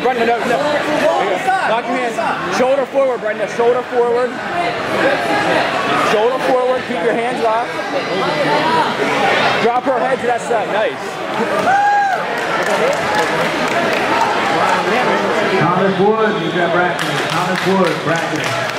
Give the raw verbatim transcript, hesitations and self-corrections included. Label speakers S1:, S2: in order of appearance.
S1: Brenda, no, no. Knock your hands. Shoulder forward, Brenda. Shoulder forward. Shoulder forward. Keep your hands locked. Drop her head to that side. Nice.
S2: Thomas Wood, you got Bracken. Thomas Wood, Bracken.